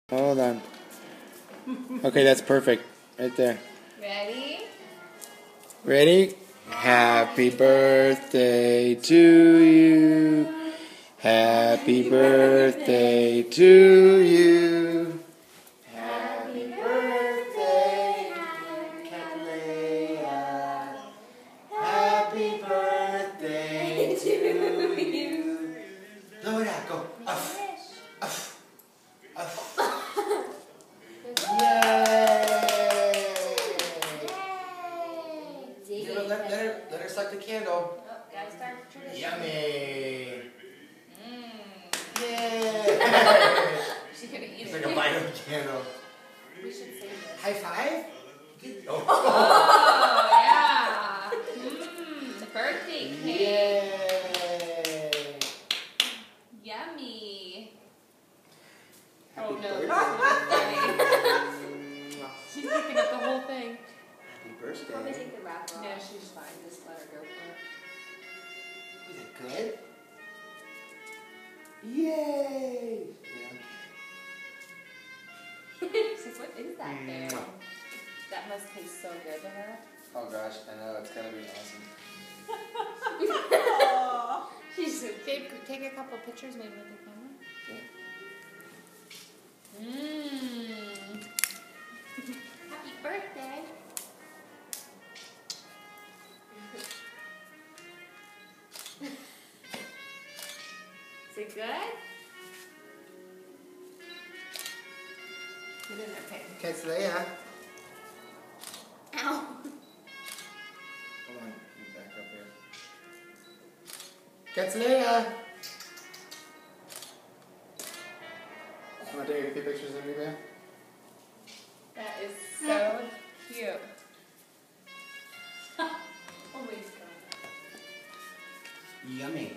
Hold on. Okay, that's perfect. Right there. Ready? Ready? Happy birthday to you. Happy birthday to you. Happy birthday, Catalea. Happy birthday to you. Laura, go. Uff. Uff. Uff. Let her suck the candle. Oh, gotta start tradition. Yummy. Yay. Yeah. She's gonna eat It's it. like a bite of the candle. We should save this. High five? Oh. Oh, yeah. Birthday cake. Yay. Yummy. Happy Oh, no. birthday. She's picking up the whole thing. Happy birthday. Let me take the wrap off. No, she's fine. Just let her go for Was it good? Yay! it. She's what is that there? That must taste so good to her. Oh gosh, I know, it's gonna be awesome. She's so Babe, take a couple pictures maybe with the camera. Okay. Happy birthday. Is it good? Put it in there, Peyton. Catalea. Ow. Hold on, you back up here. Catalea! Want to take a few pictures of me, man? That is so cute. Always good. Yummy.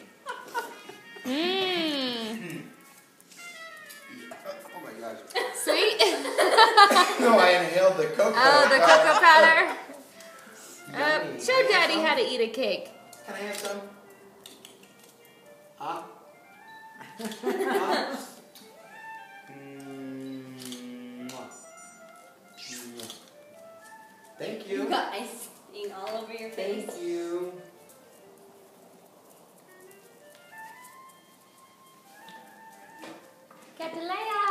Oh my gosh. Sweet? No, I inhaled the cocoa. Oh, the cocoa powder. Yummy. Show Daddy how to eat a cake. Can I have some? Huh? Thank you. You got icing all over your face. Thank you. Catalea.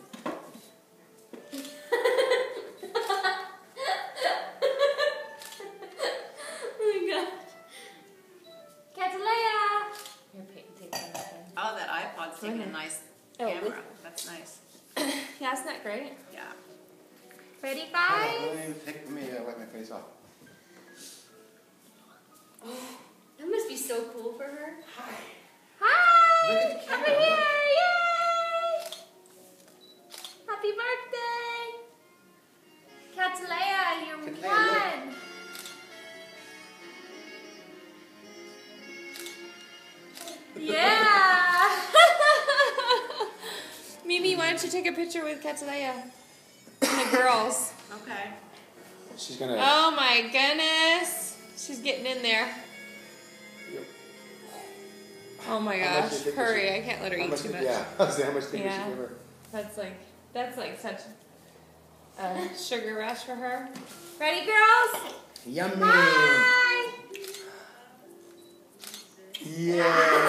Oh my gosh. Catalea. Here, Peyton, take one of them. Oh, that iPod's taking a nice camera. That's nice. Yeah, isn't that great? Yeah. Ready, Hold on, guys? let me wipe my face off. That must be so cool for her. Hi. Hi! Look at the Over camera, here! look. Yay! Happy birthday! Catalea, you Catalea, won! Yeah! Mimi, why don't you take a picture with Catalea and the girls? Okay. She's gonna. Oh my goodness! She's getting in there. Yep. Oh my How much gosh! do you think Hurry! she- I can't let her How eat much too did- much. Yeah, I was saying, how much did Yeah. she give her? That's like such a sugar rush for her. Ready, girls? Yummy! Hi! Yay!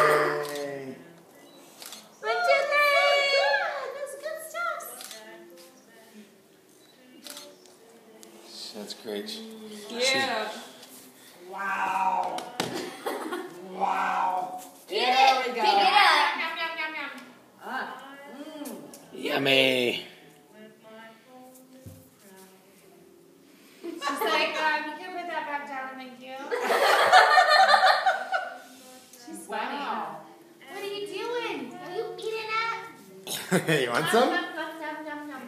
1, 2, 3! That's good stuff. That's great. Yeah. Wow. Wow. Get There it! we go. Pick it up! Yum, yum, yum, yum. Ah. Yummy! She's like, you can put that back down, thank you. She's funny. Wow. What are you doing? Are you eating that? You want some? Yum, yum, yum, yum, yum.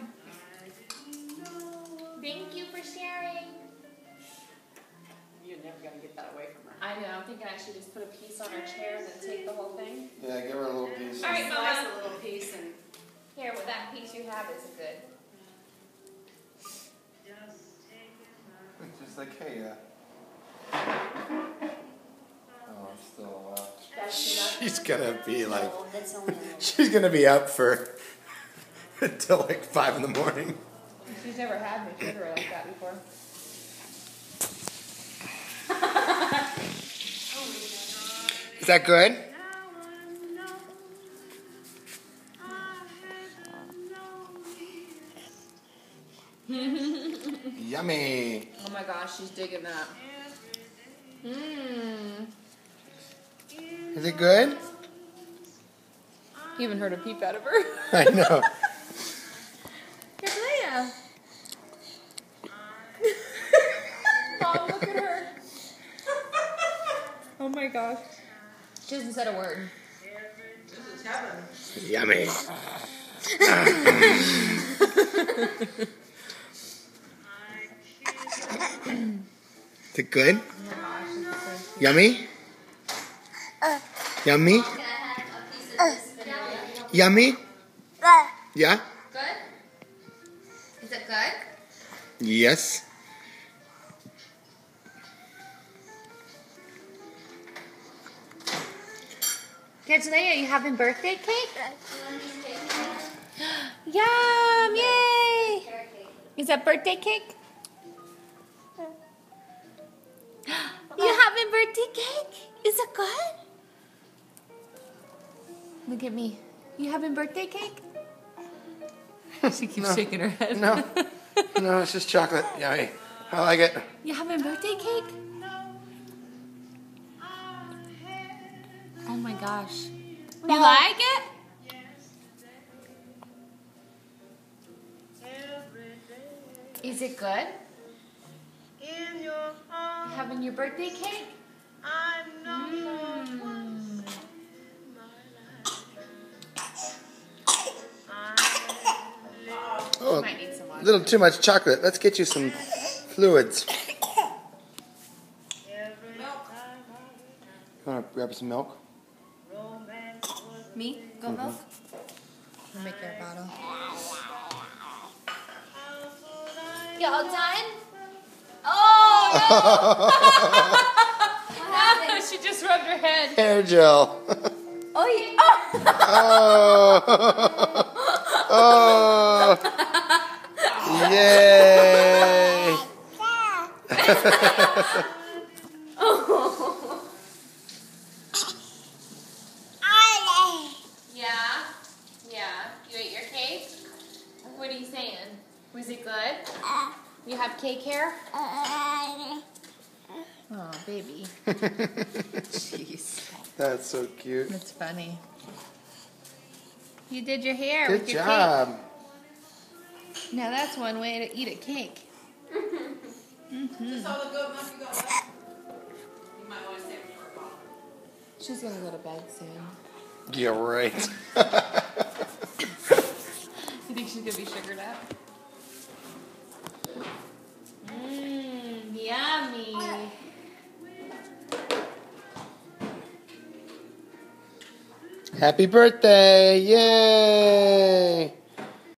Thank you for sharing. You're never going to get that away from her. I know, I'm thinking I should just put a piece on her chair and then take the whole thing. Yeah, give her a little piece. All right, Slice Mama. a little piece and Here, well, that piece you have is good. Just like, hey, oh, it's still That's enough. she's gonna be like, No, that's only a little. she's gonna be up for Until like 5 in the morning. She's never had me sugar like that before. Is that good? Yummy. Oh my gosh, she's digging that. Mmm. Is it good? You haven't heard a peep out of her. I know. Here's Leia. Oh, look at her. Oh my gosh. She hasn't said a word. This is heaven. Yummy. Is it good? Oh my gosh, this is so Yummy? Yummy? Can I have a piece of this vanilla? Yummy? Yeah? Good? Is it good? Yes. Leia, you having birthday cake? You want a piece of cake? Yum! Yay! Carrot cake. Is that birthday cake? You having birthday cake? Is it good? Look at me. You having birthday cake? She keeps shaking her head. No. No, it's just chocolate. Yummy. I like it. You having birthday cake? Oh my gosh. You like it? Is it good? You having your birthday cake? Mm. Oh, Might need some a water. little too much chocolate. Let's get you some fluids. Want to grab some milk? Me? Goat milk? I'll make her a bottle. Y'all done? Oh no! She just rubbed her head. Hair gel. Oh yeah. Oh. Oh. Yay. Yeah? Yeah. You ate your cake? What are you saying? Was it good? You have cake hair? Oh, baby. Jeez. That's so cute. That's funny. You did your hair Good with your job. cake. Now that's one way to eat a cake. Is this all the goat milk you got left? You might want to save it for a bottle. She's gonna go to bed soon. Yeah, right. You think she's gonna be sugared up? Mmm, yummy. Happy birthday. Yay.